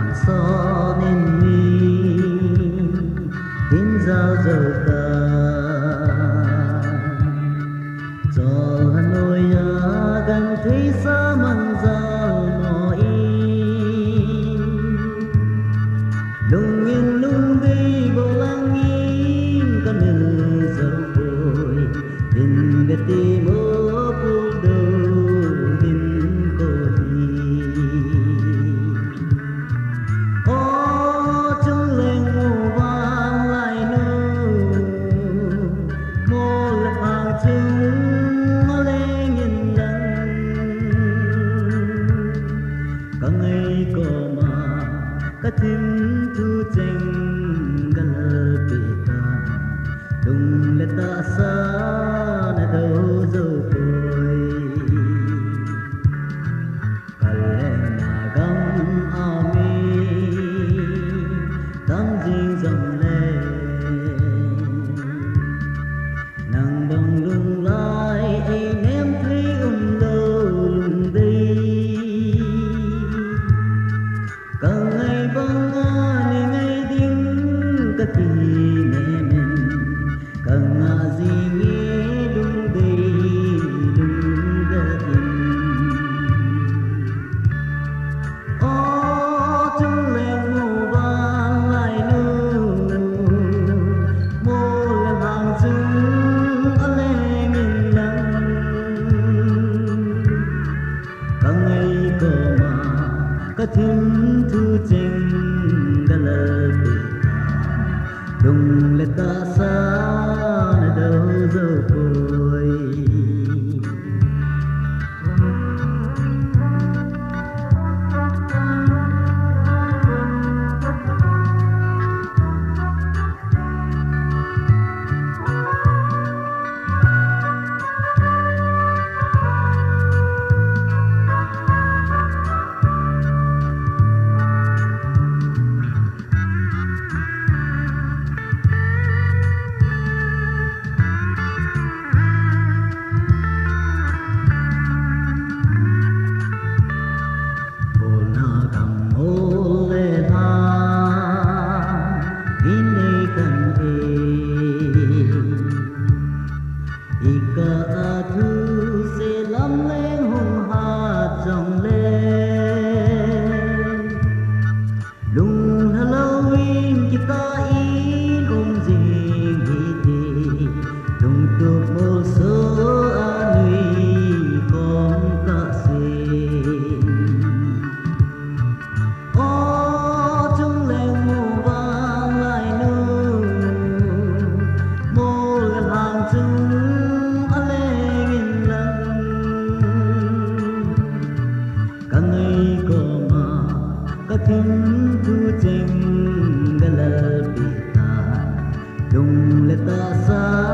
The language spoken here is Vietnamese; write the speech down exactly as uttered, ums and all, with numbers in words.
so nên mi tin giao dầu ta cho Hà Nội à gần thấy xa măng giao mò in lung yên lung đi bộ lăng in con nữ dầu bồi in về tim mơ cuộc đời in cô đi ô chung lên ngủ vang lại nô mô lập hàng chung lên nhìn lăng cả ngày có mà cả tim thu tranh cả lơ bì ta đùng lệ ta xa nè đâu dâu côi cả lệ mà găm ao mi tâm riêng dòng lệ nàng bằng lung lai ấy ném thấy um lâu lung đi cả ngày vắng ngày ngày tiếng cả kỳ nè mình cả ngà gì nghe lung đi lung gật ô chung lên ngủ vang lại nô mô lên hàng chung ở lên nhìn lăng cả ngày có mà cả thím thu tranh cả lơ bì ta đùng lệ ta xa nè đâu dâu côi Ika thu se lam lên hùng hát dòng lên lung Halloween kita in um jing hiti lung tu mo so anui kom ka sin ô chung lên mù vang lại nô mô lên hàng chung cả thím thu tranh cả lơ bì ta đùng lệ ta xa